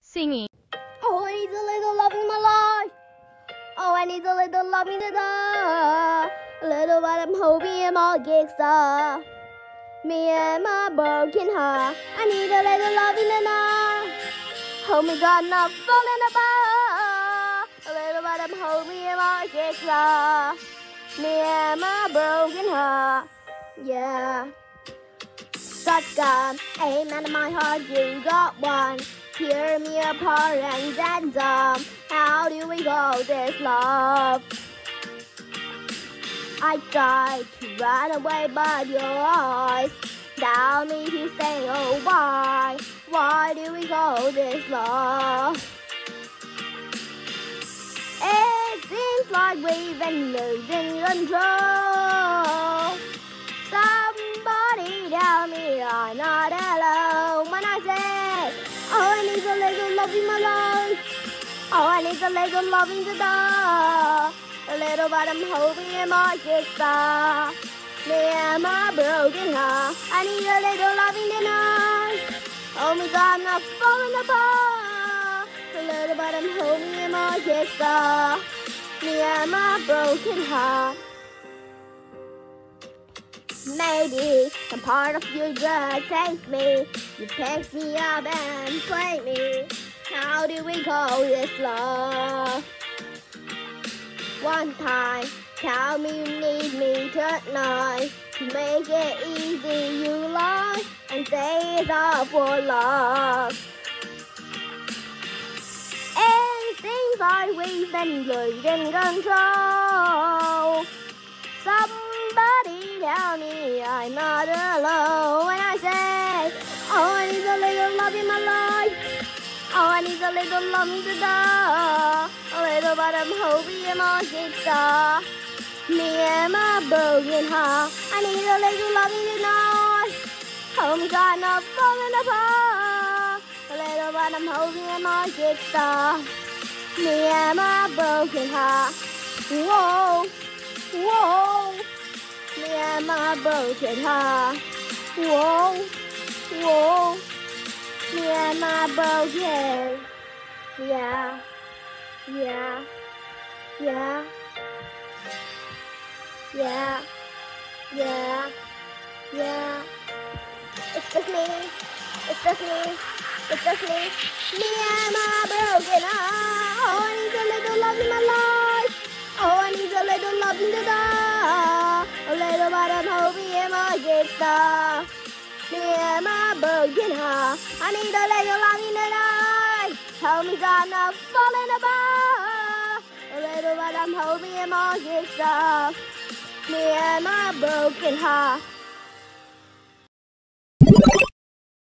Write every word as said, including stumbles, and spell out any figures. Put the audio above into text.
singing. Oh, I need a little love in my life. Oh, I need a little love in the dark. A little what I'm hoping I'm all gigs up. Me and my broken heart. I need a little love in the night. Hold me God, not falling apart. A little what I'm hoping I'm all gigs up. Me and my broken heart. Yeah. Shotgun, aim at my heart, you got one. Tear me apart and then dumb. How do we call this love? I tried to run away, but your eyes tell me to stay. Oh, why? Why do we call this love? It seems like we've been losing control. Somebody tell me I'm not alone when I say, oh, I need a little love in my life. Oh, I need a little love in the dark. A little but I'm hoping it might get far. Me and my broken heart. I need a little love in the night. Oh my God, I'm not falling apart. A little but I'm hoping it might get far. Me and my broken heart. Maybe some part of you just take me. You pick me up and play me. How do we call this love? One time, tell me you need me tonight. To make it easy, you lie and say it's all for love. It seems like we've been losing control. Somebody tell me I'm not alone when I say, oh, I need a little love in my life. Oh, I need a little love in the dark. A little but I'm hoping I'm all jigsaw. Me and my broken heart. I need a little love in the night. Oh my God, not falling apart. A little but I'm hoping I'm all jigsaw. Me and my broken heart. Whoa, whoa. Me and my broken heart. Whoa, whoa. Me and my broken. Yeah, yeah, yeah, yeah, yeah, yeah. It's just me, it's just me, it's just me. Me and my broken heart. Oh, I need a little love in my life. Oh, I need a little love in the dark. A little but I'm hoping it might get stuck. Me and my broken heart. I need a little love in the night. Tell me God, not falling apart. A little but I'm hoping it might get stuck. Me and my broken heart.